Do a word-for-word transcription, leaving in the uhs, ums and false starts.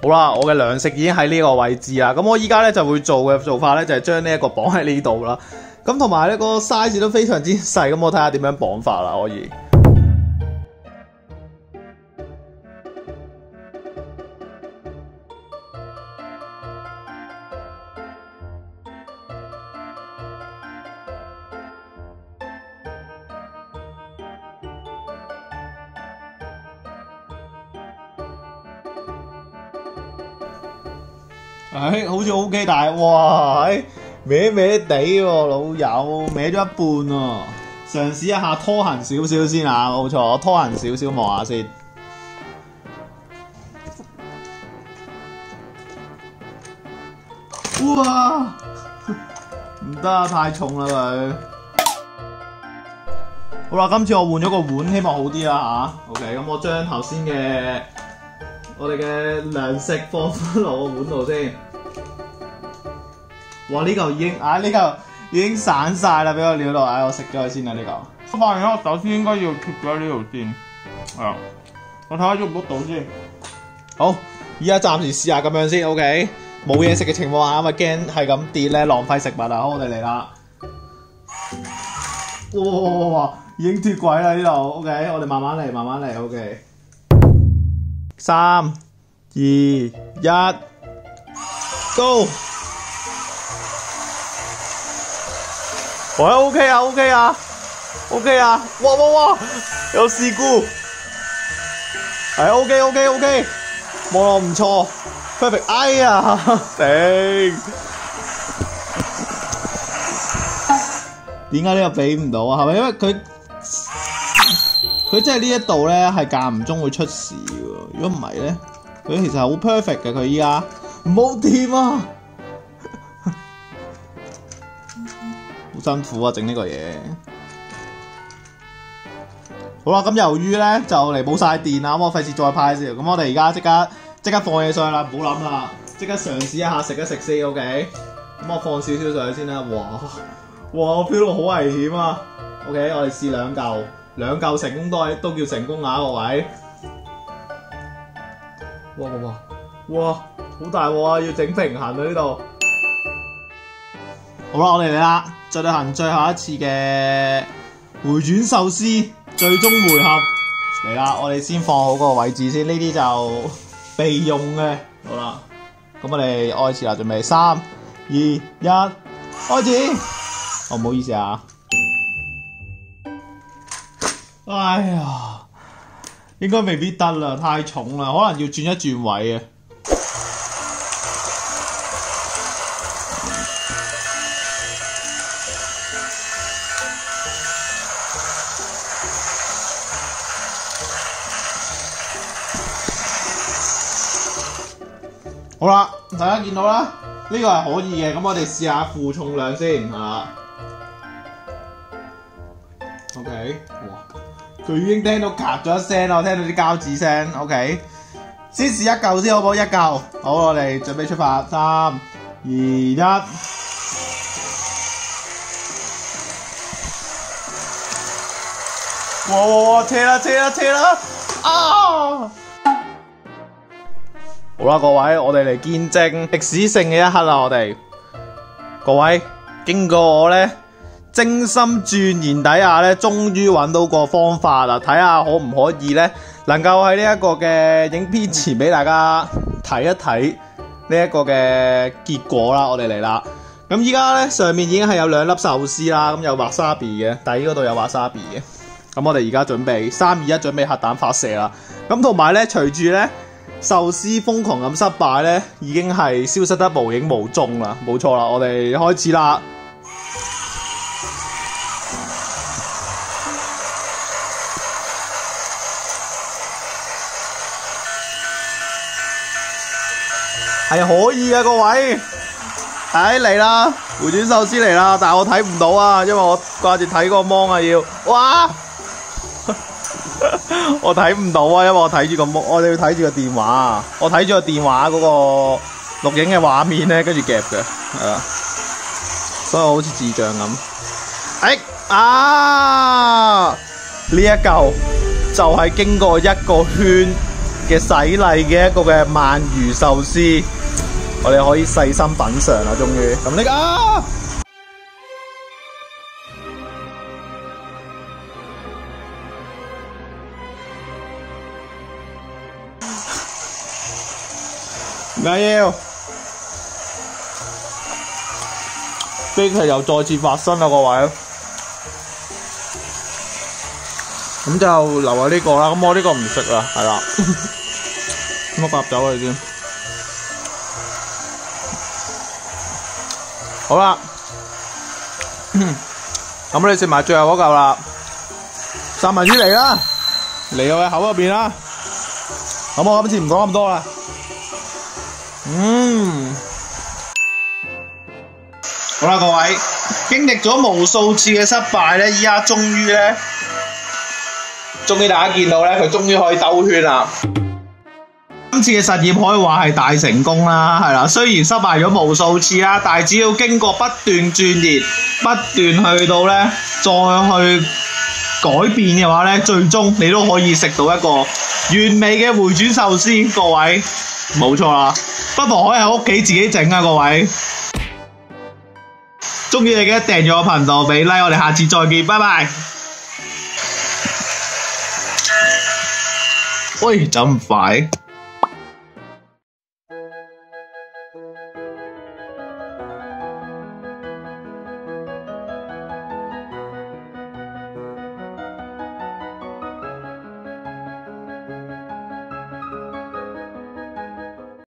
好啦，我嘅糧食已經喺呢個位置啦。咁我依家咧就會做嘅做法咧，就係將呢一個綁喺呢度啦。咁同埋呢個 size 都非常之細，咁我睇下點樣綁法啦，可以。唉，好似 OK， 但係哇，唉，歪歪地喎，老友，歪咗一半喎。嘗試一下拖行少少先啊，冇錯，我拖行少少望下先。哇，唔得啊，太重啦佢。好啦，今次我換咗個碗，希望好啲啦吓。OK， 咁我將頭先嘅我哋嘅糧食放翻落個碗度先。哇！呢嚿已經啊，呢嚿已經散晒啦，俾我料到，唉，我食咗佢先啦呢嚿。我發現我首先應該要貼咗呢度先，係啊，我睇下喐唔喐到先。好，而家暫時試下咁樣先 ，OK。冇嘢食嘅情況下，因為驚係咁跌咧，浪費食物啊。好，我哋嚟啦。哇哇哇哇！已經脫軌啦呢度 ，OK。我哋慢慢嚟，慢慢嚟 ，OK。三、二、一，Go！喂 ，OK 啊 ，OK 啊 ，OK 啊！哇哇哇！有事故，係 OK OK OK， 望落唔錯 ，perfect。哎呀，頂！點解呢個俾唔到啊？係咪因為佢佢真係呢一度咧係間唔中會出事喎？如果唔係咧，佢其實係好 perfect 嘅。佢依家唔好掂啊！好辛苦啊，整呢個嘢。好啦，咁由於咧就嚟冇晒電啦，咁我費事再派先。咁我哋而家即刻即刻放嘢上去啦，唔好諗啦，即刻嘗試一下食一食先 ，OK。咁我放少少上去先啦。哇哇，我 feel 到好危險啊 ！OK， 我哋試兩嚿，兩嚿成功都係都叫成功啊，各位。哇哇哇哇，好大鑊啊！要整平衡啊呢度。好啦，我哋嚟啦，進行最後一次嘅回轉壽司最終回合嚟啦！我哋先放好嗰個位置先，呢啲就備用嘅。好啦，咁我哋開始啦，準備三、二、一，開始。哦，唔好意思啊。哎呀，應該未必得啦，太重啦，可能要轉一轉位啊。好啦，大家見到啦，呢、這個係可以嘅，咁我哋試下負重量先嚇。OK， 哇，佢已經聽到咔咗一聲啦，我聽到啲膠紙聲。OK， 先試一嚿先好唔好？一嚿，好，我哋準備出發，三、二、一。哇哇哇！車啦車啦車啦！啊！好啦，各位，我哋嚟見證歷史性嘅一刻啦！我哋各位經過我咧精心鑽研底下咧，終於揾到個方法啦！睇下可唔可以咧，能夠喺呢一個嘅影片前俾大家睇一睇呢一個嘅結果啦！我哋嚟啦！咁依家咧上面已經係有兩粒壽司啦，咁有 wasabi 嘅，底嗰度有 wasabi 嘅。咁我哋而家準備三二一，準備核彈發射啦！咁同埋咧，隨住咧壽司瘋狂咁失敗咧，已經係消失得無影無蹤啦！冇錯啦，我哋開始啦！係可以嘅，各位，唉嚟啦，回轉壽司嚟啦！但係我睇唔到啊，因為我掛住睇個芒啊要，哇！我睇唔到啊，因為我睇住個芒，我哋要睇住個電話，我睇住個電話嗰個錄影嘅畫面咧，跟住夾嘅，係啦，所以我好似智障咁。哎啊！呢一嚿就係經過一個圈嘅洗禮嘅一個嘅鰻魚壽司，我哋可以細心品嚐啦，終於。咁呢個啊！唔緊要，悲劇又再次發生啦，各位。咁就留下呢個啦，咁我呢個唔食啦，係啦。咁我夾走佢先。好啦，咁你食埋最後嗰嚿啦，三文魚嚟啦，嚟我嘅口入邊啦。咁我今次唔講咁多啦。嗯，好啦，各位，經歷咗無數次嘅失敗咧，依家終於咧，終於大家見到咧，佢終於可以兜圈啦。今次嘅實驗可以話係大成功啦，係啦，雖然失敗咗無數次啦，但係只要經過不斷鑽研、不斷去到咧，再去改變嘅話咧，最終你都可以食到一個完美嘅回轉壽司，各位，冇錯啦。不妨可以喺屋企自己整啊，各位！鍾意你記得訂閱我頻道，俾 like， 我哋下次再見，拜拜！喂，走咁快？